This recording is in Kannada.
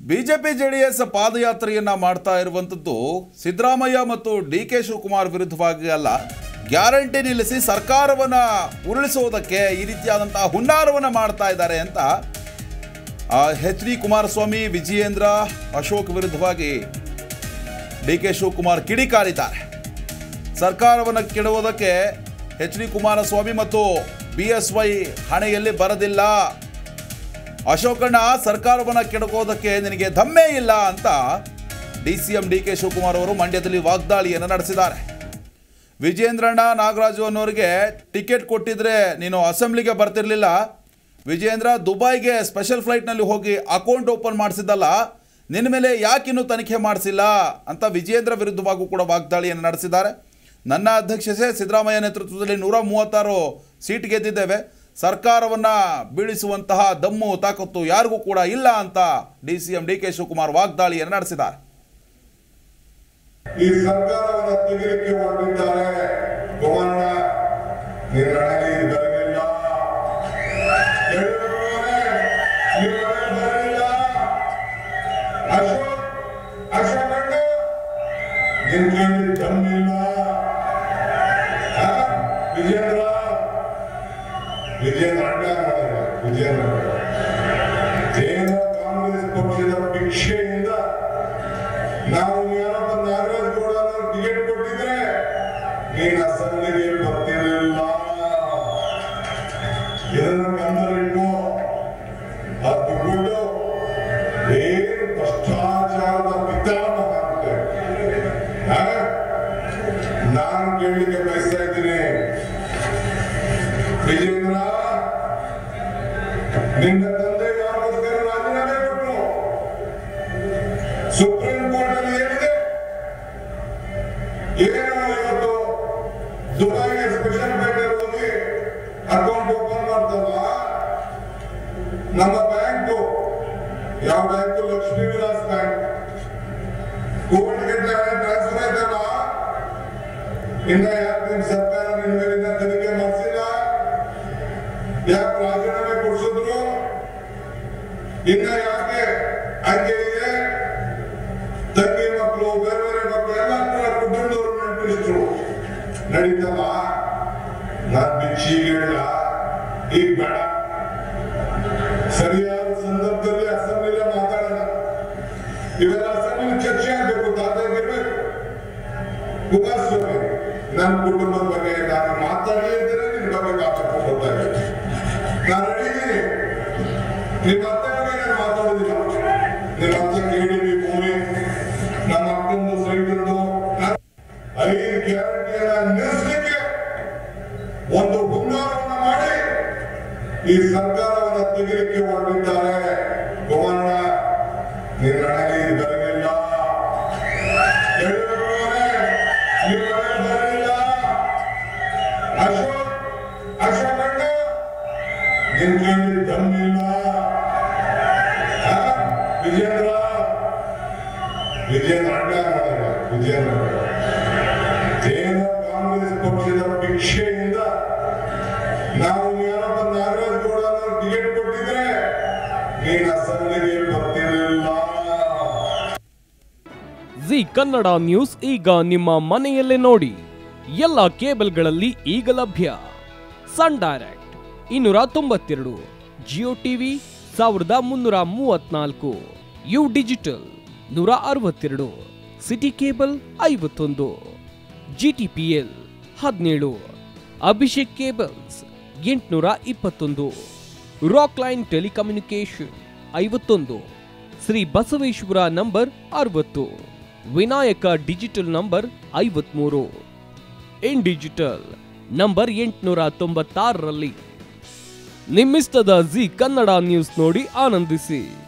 ಬಿಜೆಪಿ ಜೆಡಿಎಸ್ ಪಾದಯಾತ್ರೆಯನ್ನ ಮಾಡ್ತಾ ಇರುವಂತದ್ದು ಸಿದ್ದರಾಮಯ್ಯ ಮತ್ತು ಡಿ.ಕೆ. ಶಿವಕುಮಾರ್ ವಿರುದ್ಧವಾಗಿ ಅಲ್ಲ, ಗ್ಯಾರಂಟಿ ನಿಲ್ಲಿಸಿ ಸರ್ಕಾರವನ್ನ ಉರುಳಿಸುವುದಕ್ಕೆ ಈ ರೀತಿಯಾದಂತಹ ಹುನ್ನಾರವನ್ನ ಮಾಡ್ತಾ ಇದ್ದಾರೆ ಅಂತ ಎಚ್.ಡಿ. ಕುಮಾರಸ್ವಾಮಿ, ವಿಜಯೇಂದ್ರ, ಅಶೋಕ್ ವಿರುದ್ಧವಾಗಿ ಡಿ.ಕೆ. ಶಿವಕುಮಾರ್ ಕಿಡಿಕಾರಿದ್ದಾರೆ. ಸರ್ಕಾರವನ್ನು ಕೆಡವುವುದಕ್ಕೆ ಎಚ್.ಡಿ. ಕುಮಾರಸ್ವಾಮಿ ಮತ್ತು ಬಿ.ಎಸ್.ವೈ ಹಣೆಯಲ್ಲಿ ಬರದಿಲ್ಲ, ಅಶೋಕಣ್ಣ ಸರ್ಕಾರವನ್ನು ಕೆಡಕೋದಕ್ಕೆ ನಿನಗೆ ದಮ್ಮೇ ಇಲ್ಲ ಅಂತ ಡಿ.ಸಿ.ಎಂ ಡಿ.ಕೆ. ಶಿವಕುಮಾರ್ ಅವರು ಮಂಡ್ಯದಲ್ಲಿ ವಾಗ್ದಾಳಿಯನ್ನು ನಡೆಸಿದ್ದಾರೆ. ವಿಜೇಂದ್ರಣ್ಣ, ನಾಗರಾಜು ಅನ್ನೋರಿಗೆ ಟಿಕೆಟ್ ಕೊಟ್ಟಿದ್ರೆ ನೀನು ಅಸೆಂಬ್ಲಿಗೆ ಬರ್ತಿರ್ಲಿಲ್ಲ, ವಿಜೇಂದ್ರ ದುಬೈಗೆ ಸ್ಪೆಷಲ್ ಫ್ಲೈಟ್ನಲ್ಲಿ ಹೋಗಿ ಅಕೌಂಟ್ ಓಪನ್ ಮಾಡಿಸಿದ್ದಲ್ಲ, ನಿನ್ನ ಮೇಲೆ ಯಾಕಿನ್ನೂ ತನಿಖೆ ಮಾಡಿಸಿಲ್ಲ ಅಂತ ವಿಜೇಂದ್ರ ವಿರುದ್ಧವಾಗೂ ಕೂಡ ವಾಗ್ದಾಳಿಯನ್ನು ನಡೆಸಿದ್ದಾರೆ. ನನ್ನ ಅಧ್ಯಕ್ಷತೆ ಸಿದ್ದರಾಮಯ್ಯ ನೇತೃತ್ವದಲ್ಲಿ 136 ಸೀಟ್ ಗೆದ್ದಿದ್ದೇವೆ, ಸರ್ಕಾರವನ್ನು ಬೀಳಿಸುವಂತಹ ದಮ್ಮು ತಾಕತ್ತು ಯಾರಿಗೂ ಕೂಡ ಇಲ್ಲ ಅಂತ ಡಿ.ಸಿ.ಎಂ ಡಿ.ಕೆ. ಶಿವಕುಮಾರ್ ವಾಗ್ದಾಳಿಯನ್ನು ನಡೆಸಿದ್ದಾರೆ. ಈ ಸರ್ಕಾರವನ್ನು ತೆಗೆಲಿಕ್ಕೆ ಹೊರಟಿದ್ದಾರೆ. ಏನು ಕಾಂಗ್ರೆಸ್ ಪಕ್ಷದ ಭಿಕ್ಷೆಯಿಂದ ನಾವು ನಾಗರಾಜ್ ಗೌಡ ಟಿಕೆಟ್ ಕೊಟ್ಟಿದ್ರೆ ನೀನು ಅಸೆಂಬ್ಲಿಗೆ ಬರ್ತಿರಲಿಲ್ಲ. ಇದನ್ನು ಗಮನವಿಟ್ಟು ಅದು ಬಿಟ್ಟು ಏನು ಭ್ರಷ್ಟಾಚಾರದ ಪಿತಾಮಹ ಅಂತೆ ನಾನು ಕೇಳಲಿಕ್ಕೆ ಬಯಸ್ತಾ ಇದ್ದೀನಿ. ವಿಜೇಂದ್ರ, ನಿನ್ನ ತಂದೆ ಯಾರಿಗೋಸ್ಕರ ರಾಜೀನಾಮೆ ಕೊಟ್ಟರು? ಸುಪ್ರೀಂ ಕೋರ್ಟ್ ಅಲ್ಲಿ ಏನಿದೆ? ಏನೋ ಇವತ್ತು ದುಬೈಗೆ ಸ್ಪೆಷಲ್ ಫ್ಲೈಟ್ ಹೋಗಿ ಅಕೌಂಟ್ ಓಪನ್ ಮಾಡ್ತಲ್ಲ, ನಮ್ಮ ಬ್ಯಾಂಕು ಯಾವ ಬ್ಯಾಂಕು? ಲಕ್ಷ್ಮೀ ವಿಲಾಸ್ ಬ್ಯಾಂಕ್. ಕೋರ್ಟ್ಗೆ ಟ್ರಾನ್ಸ್ಫರ್ ಆಯ್ತಲ್ಲ, ಇನ್ನ ಯಾಕೆ ನಿಮ್ ಸರ್ಕಾರ ನಿನ್ನ ಮೇಲಿನ ತನಿಖೆ ಮಾಡಿಸಿಲ್ಲ? ಯಾಕೆ ರಾಜೀನಾಮೆ ಕೊಡಿಸಿದ್ರು? ಇನ್ನ ಯಾಕೆ ಹಂಗೆ ಇದೆ? ತಂಗಿ ಮಕ್ಕಳು, ಬೇರೆ ಬೇರೆ ಮಕ್ಕಳು ಎಲ್ಲ ಕುಟುಂಬದವರು ನೆನಪಿಸಿದ್ರು ನಡೀತಲ್ಲ. ನಾನ್ ಭಿಕ್ಷಿಗೆ ಹೇಳ, ಈಗ ಬೇಡ, ಸರಿಯಾದ ಸಂದರ್ಭದಲ್ಲಿ ಅಸೆಂಬ್ಲಿಗೆ ಮಾತಾಡೋಣ. ಇವೆಲ್ಲ ಅಸೆಂಬ್ಲಿ ಚರ್ಚೆ ಆಗಬೇಕು, ತಾತಾಗಿರ್ಬೇಕು. ಕುಮಾರಸ್ವಾಮಿ, ನನ್ನ ಕುಟುಂಬದ ಬಗ್ಗೆ ನಾನು ಮಾತಾಡಿ ಇದ್ದೇನೆ, ನಿನ್ ಬಗ್ಗೆ ಮಾತಾಡ್ಕೊಂಡು ಗೊತ್ತಾಗಿದೆ. ನಾನು ಹೇಳಿದ್ದೀನಿ, ನಿಮ್ಮ ಅತ್ತೆ ಬಗ್ಗೆ ನಾನು ಮಾತಾಡೋದಿಲ್ಲ. ನಿಮ್ಮ ಅತ್ತೆ KDB ಭೂಮಿ, ನಮ್ಮ ಅಕ್ಕಂದು ಸೈಟ್ ಇರೋದು, 5 ಗ್ಯಾರಂಟಿಯನ್ನು ನಿಲ್ಲಿಸಲಿಕ್ಕೆ ಒಂದು ಹುನ್ನಾರವನ್ನು ಮಾಡಿ ಈ ಸರ್ಕಾರವನ್ನು ತೆಗೆಲಿಕ್ಕೆ ಹೊರಟಿದ್ದಾರೆ. ಕುಮಾರಣ್ಣ, ನಿನ್ನ ಹಣೆಯಲ್ಲಿ ಬರಲಿಲ್ಲ, ಬರಲಿಲ್ಲ. ಅಶೋಕಣ್ಣ, ನಿನ್ ಕೇಳಿ ದಮ್ಮಿಲ್ಲ. ವಿಜೇಂದ್ರ ಏನು ಕಾಂಗ್ರೆಸ್ ಪಕ್ಷದ ಭಿಕ್ಷೆಯಿಂದ ನಾವು ನಾಗರಾಜ್ ಗೌಡ ಟಿಕೆಟ್ ಕೊಟ್ಟಿದ್ರೆ ನೀನು ಅಸೆಂಬ್ಲಿಗೆ ಬರ್ತಿರಲಿಲ್ಲ. ಜಿ ಕನ್ನಡ ನ್ಯೂಸ್ ಈಗ ನಿಮ್ಮ ಮನೆಯಲ್ಲೇ ನೋಡಿ. ಎಲ್ಲ ಕೇಬಲ್ಗಳಲ್ಲಿ ಈಗ ಲಭ್ಯ. Sun Direct 292, Jio TV 1334, U Digital 162, Siti Cable 51, GTPL 17, Abhishek cables 821, Rock Line telecommunication 51, Shri Basaveshwara number 60, Vinayaka digital number 53, In Digital number 896ರಲ್ಲಿ. ನಿಮ್ಮಿಸ್ತದ ಜಿ ಕನ್ನಡ ನ್ಯೂಸ್ ನೋಡಿ ಆನಂದಿಸಿ.